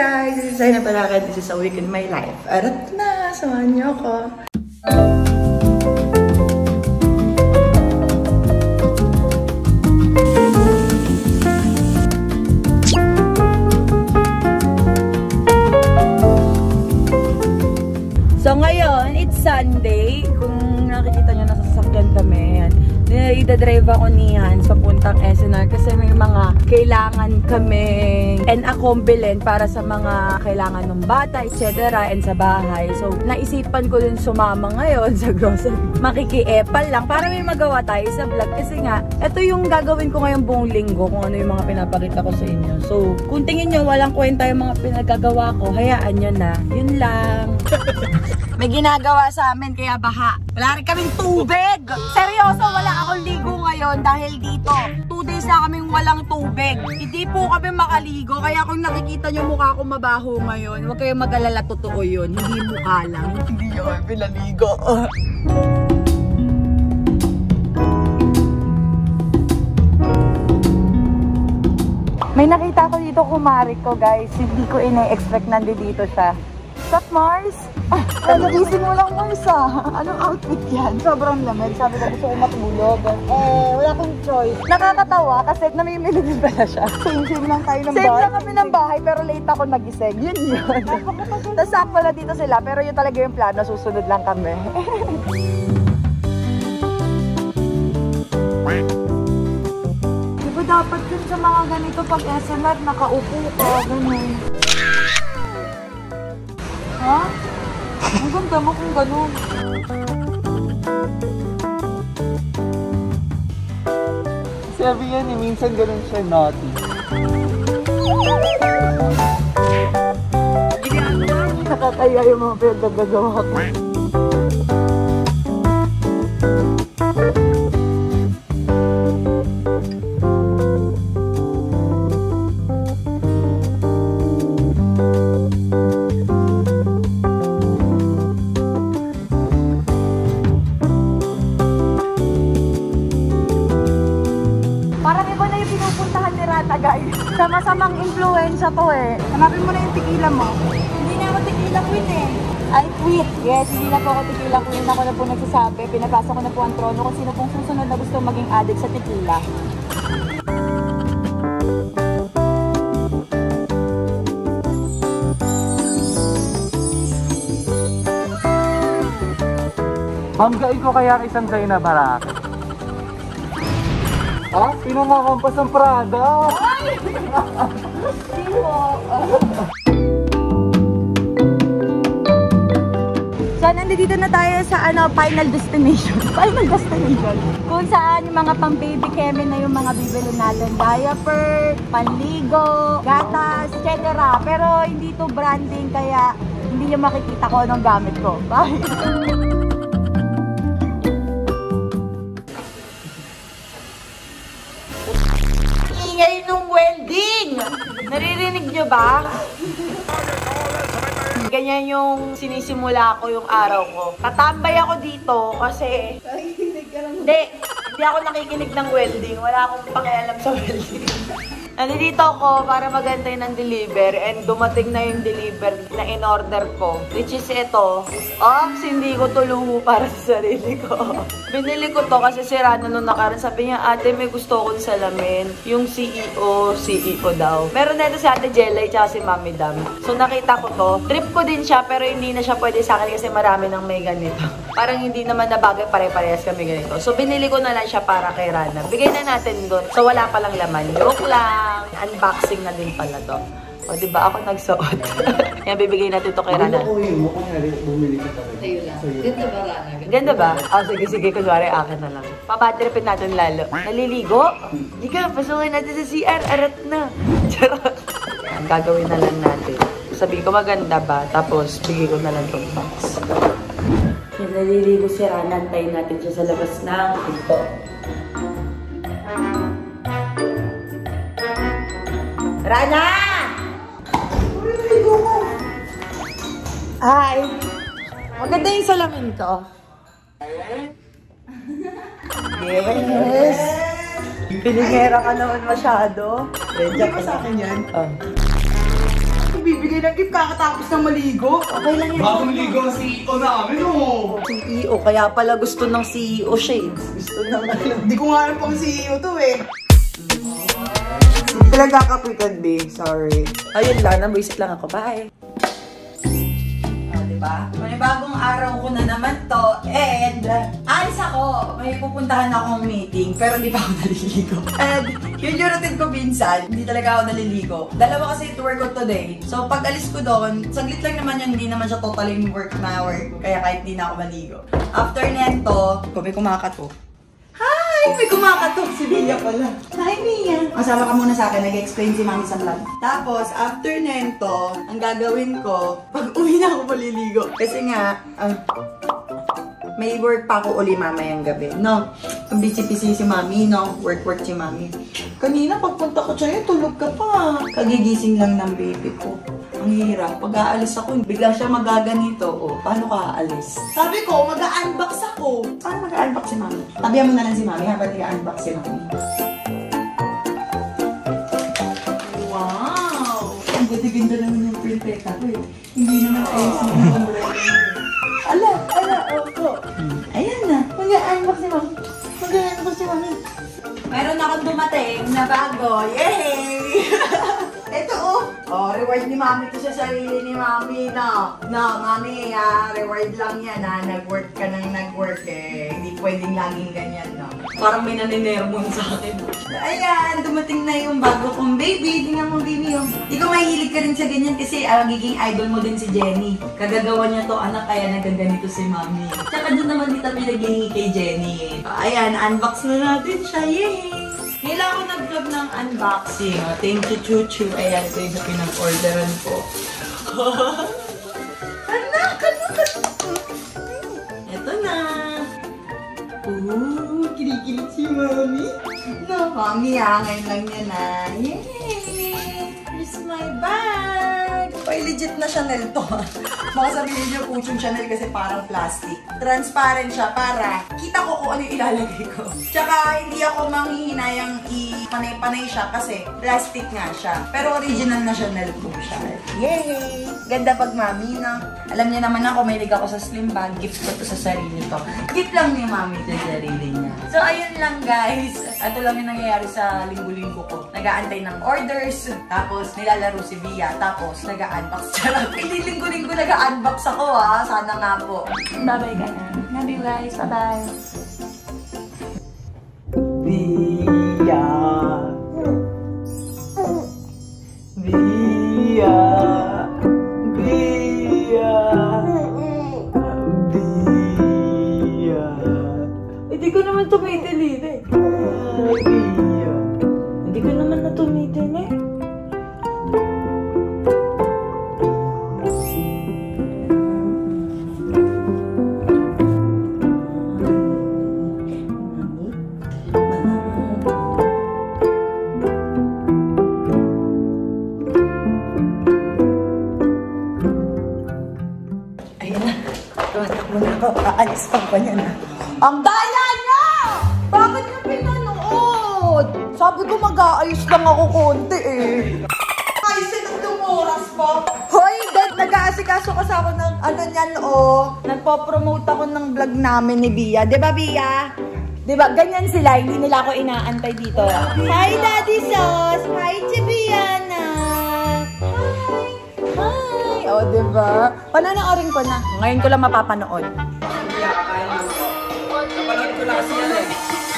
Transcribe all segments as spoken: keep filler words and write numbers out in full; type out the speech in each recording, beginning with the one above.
guys! This is Zaina Balakad. This is a week in my life. Arat na! Samahan niyo ako. So ngayon, it's Sunday. Kung nakikita nyo, nasasakyan kami. Ida-drive ako ni Hans papuntang S N R kasi may mga kailangan kami and accomplishment para sa mga kailangan ng bata, et cetera and sa bahay. So, naisipan ko din sumama ngayon sa grocery. Makiki-epal lang para may magawa tayo sa vlog kasi nga, ito yung gagawin ko ngayong buong linggo kung ano yung mga pinapakita ko sa inyo. So, kung tingin nyo walang kwenta yung mga pinagagawa ko, hayaan nyo na. Yun lang. May ginagawa sa amin kaya baha. Wala rin kaming tubig. Seryoso, wala akong ligo ngayon dahil dito. Two days na kaming walang tubig. Hindi po kami makaligo. Kaya kung nakikita nyo mukha ko mabaho ngayon, huwag kayong mag-alala, totoo yun. Hindi mukha lang. Hindi nyo kami pinaligo. May nakita ko dito kumari ko guys. Hindi ko ina-expect nandito siya. What's up, Mars? Ah, nagising mo lang, Mars, ah. Anong outfit yan? Sobrang lamig. Sabi ko, gusto ko matulog. Eh, wala akong choice. Nakakatawa kasi namimili din pala siya. Same-same lang tayo ng bahay. Same lang kami ng bahay, pero late ako nagising. Yun yun. Tapos sakto na dito sila, pero yun talaga yung plano. Susunod lang kami. Diba dapat yun sa mga ganito pag S M R, nakaupo ka, ganun. Ha? Ang ganda mo kung gano'n. Sabi yan eh, minsan gano'n siya naughty. Nakakaya yung mga pinagagawa ko. Sama-samang influensya to eh. Hanapin mo na yung tequila mo. Hindi na ako tequila queen eh. Ay, queen. Yes, hindi na po ako tequila queen. Ako na po nagsasabi. Pinapasa ko na po ang trono kung sino pong susunod na gusto maging addict sa tequila. Hanggain ko kaya ang isang Zaina Balakad. Ah, pinangakampas ng Prada! Ay! So, nandito na tayo sa ano, final destination. Final destination. Kung saan yung mga pang-baby keme na yung mga bibili natin. Diaper, panligo, gatas, et cetera. Pero hindi to branding kaya hindi nyo makikita ko anong gamit ko. Bye! Ingay nung welding! Naririnig nyo ba? Ganyan yung sinisimula ko yung araw ko. Tatambay ako dito kasi... Nakikinig ka lang. Hindi. Hindi ako nakikinig ng welding. Wala akong pakialam sa welding. Nandito ako para magantay ng deliver and dumating na yung deliver na in-order ko. Which is ito. Ops, hindi ko tuluho para sa sarili ko. Binili ko to kasi si Rana nung nakaraan. Sabi niya, ate, may gusto kong salamin. Yung C E O, C E O daw. Meron na ito si Ate Jelay tsaka si Mami Dam. So nakita ko to. Trip ko din siya pero hindi na siya pwede sa akin kasi marami nang may ganito. Parang hindi naman na bagay pare-parehas kami ganito. So binili ko na lang siya para kay Rana. Bigay na natin doon. So wala palang laman. Joke lang. Unboxing na din pala to. O, diba? Ako nagsuot. Yan, bibigay natin to kay Rana. Ano ko yun mo? Kung bumili ka talaga. Sa'yo lang. Ganda ba, Rana? Ganda ba? O, sige, sige. Kunwari, akin na lang. Pabatripin natin lalo. Naliligo? Di ka, pasukin natin sa C R. Arat na. Charot. Yan, gagawin na lang natin. Sabihin ko, maganda ba? Tapos, bigay ko na lang tong box. Yan, naliligo si Rana. Antayin natin siya sa labas ng ito. Rana! Hi! Maganda yung salamin ko. Yes! Pinigera ka naman masyado. Hindi ka sa akin yan. Oh. nagbibigay ng gift kakatapos ng maligo. Okay lang yan. Bagong ligo ang C E O namin, oh. C E O, kaya pala gusto ng C E O shades. Gusto ng Hindi ko nga alam pang C E O to eh. Hindi talaga kakapitan, babe. Sorry. Ayun lang, nabuisit lang ako. Bye. Oh, diba? May bagong araw ko na naman to. And, uh, alis ako. May pupuntahan akong meeting. Pero hindi pa ako naliligo. And, yun yung routine ko minsan. Hindi talaga ako naliligo. Dalawa kasi tour ko today. So, pag alis ko doon, saglit lang naman yun. Hindi naman siya totally work na work. Kaya kahit hindi na ako maligo. After nento, may kumakato. Hi! May kumakatok si Bia pala. Hi, Bia! Masama ka muna sa akin. Nag-explain si Mami sa vlog. Tapos, after nento, ang gagawin ko, pag uwi na ako maliligo. Kasi nga, uh, may work pa ako uli mamayang gabi. No? Busy-busy si Mami, no? Work-work si Mami. Kanina, pagpunta ko sa'yo, tulog ka pa. Kagigising lang ng baby ko. Ang hirap. Pag aalis ako, bigla siya magaganito. O, paano ka aalis? Sabi ko, mag-unbox ako. Paano mag-unbox si Mami? Tabihan mo na lang si Mami habang nag-unbox si Mami. Wow! Ang ganda-ganda naman yung printeta ko eh. Hindi naman ayos na yung umbrella. Ala, ala, opo. Ayan na. Mag-unbox si Mami. Mag-unbox si Mami. Meron akong dumating na bago. Yay! Ito oh. Oh, reward ni Mami to sa sarili ni Mami, no? No, Mami, ah, reward lang yan, ha? Nag-work ka nang nag-work, eh. Hindi pwedeng laging ganyan, no? Parang may naninermon sa akin. Ayan, dumating na yung bago kong baby. Tingnan mo, baby, oh. Ikaw mahilig ka rin sa ganyan kasi ah, magiging idol mo din si Jenny. Kagagawa niya to, anak, kaya nagaganito si Mami. Tsaka doon naman dito pinaghingi kay Jenny, eh. Ayan, unbox na natin siya, yay! Kailangan ko nag-vlog ng unboxing. Oh, thank you, Chuchu. Ayan, ito yung sa pinag-orderan ko. Anak, anak, anak. Ito na. Ooh, kinikilig si Mami. No, Mami, ah, ngayon lang niya na. Yay! Here's my bag. Ay, legit na Chanel to. Baka sabihin niyo, kuchong Chanel kasi parang plastic. Transparent siya para kita ko kung ano yung ilalagay ko. Tsaka, hindi ako manghihinayang i-panay-panay siya kasi plastic nga siya. Pero original na Chanel po siya. Yay! Ganda pag Mami, no? Alam niyo naman ako, may ako sa slim bag. Gift ko to sa sarili ko. Gift lang ni Mami sa sarili niya. So, ayun lang, guys. Ito lang yung nangyayari sa linggo-linggo ko. Nag-aantay ng orders. Tapos, nilalaro si Bia. Tapos, nag-unbox siya. Hindi linggo-linggo nag-unbox ako, ha? Sana nga po. Bye-bye ka na. Love you guys. Bye-bye. Bia. Bia. Bia. Bia. Hindi ko naman tumitilin eh. Bia. Hindi ko naman na tumitin eh. Aalis pa pa niya na. Ang daya niya! Bakit niya pinanood? Sabi ko mag-aayos lang ako konti eh. Ay, sinong oras pa? Hoy, dad, nag-aasikaso kasi ako ng ano niyan oh. Nagpo-promote ako ng vlog namin ni Bia. Diba, Bia? Diba, ganyan sila. Hindi nila ako inaantay dito. Hi, Daddy Sos! Hi, Chibiana! Hi! Hi! O, diba? Pananoorin ko na. Ngayon ko lang mapapanood. Kapanood ko lang kasi yan eh.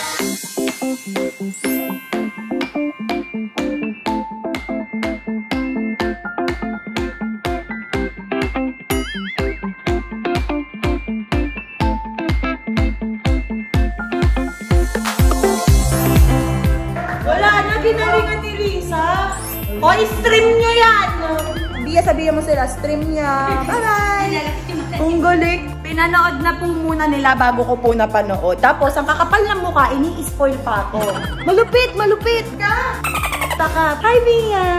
Wala na, ginalingan ni Risa. O, stream nyo yan! Bia, sabihin mo sila, stream niya. Bye-bye! Ang galing. Pinanood na po muna nila bago ko po napanood. Tapos, ang kakapal ng mukha, ini-spoil pa ako. Malupit! Malupit ka! Taka. Hi, Bia!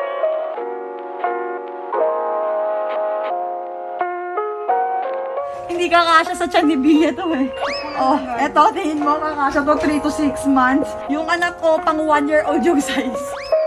Ang hindi kakasya sa tiyan ni Bia to eh. Oh, eto, tingin mo, kakasya to three to six months. Yung anak ko, pang one year old yung size.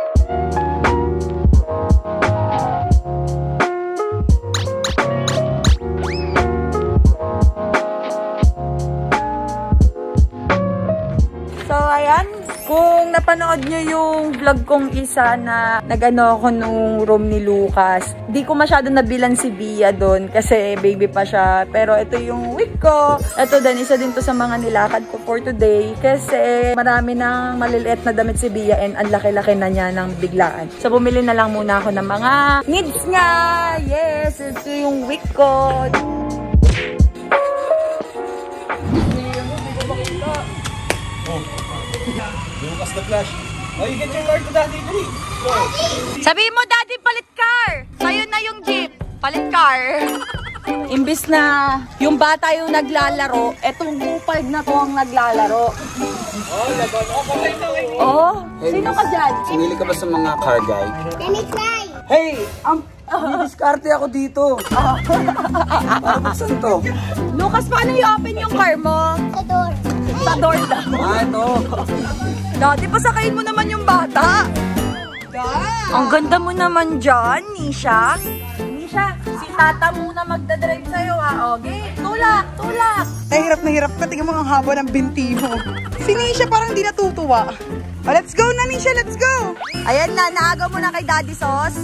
So, ayan. Kung napanood nyo yung vlog kong isa na nag-ano ako nung room ni Lucas, di ko masyado nabilan si Bia doon kasi baby pa siya. Pero ito yung week ko. Ito din, isa din to sa mga nilakad ko for today kasi marami nang maliliit na damit si Bia and ang laki-laki na niya ng biglaan. So, bumili na lang muna ako ng mga needs niya. Yes, ito yung week ko. Lucas the Flash. Oh, you get your car to Daddy, dali. Go. Sabihin mo, Daddy, palit car! Sa'yo na yung jeep. Palit car. Imbis na yung bata yung naglalaro, etong bupag na to ang naglalaro. Oh, laban. Oh, patay na kayo. Oh, sino ka dyan? Sumili ka ba sa mga car guy? Hey! Um, didiskarte ako dito. Para buksan to. Lucas, paano i-open yung car mo? Sa door. Sa door daw. Ah, ito. Daddy, pasakayin mo naman yung bata. Ang ganda mo naman dyan, Nisha. Nisha, si tata muna magdadrive sa'yo ha. Okay, tulak, tulak. Ay, hirap na hirap ka. Tingnan mo ang haba ng binti mo. Si Nisha parang di natutuwa. Oh, let's go na, Nisha. Let's go. Ayan na, naagaw mo na kay Daddy Sos.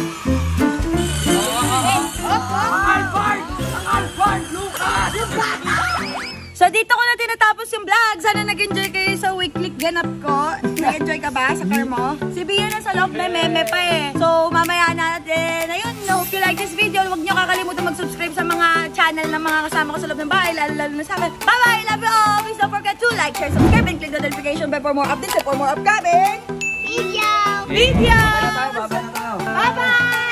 So, dito ko na tinatapos yung vlog. Sana nag-enjoy kayo sa weekly ganap ko. Nag-enjoy ka ba sa car mo? Si Bia na sa loob, may meme pa eh. So, mamaya natin. Ayun, hope you like this video. Huwag nyo kakalimutan mag-subscribe sa mga channel ng mga kasama ko sa loob ng bahay. Lalo-lalo na sa akin. Bye-bye! Love you all! Please don't forget to like, share, subscribe, and click the notification bell for more updates and for more upcoming video! Video! Bye-bye!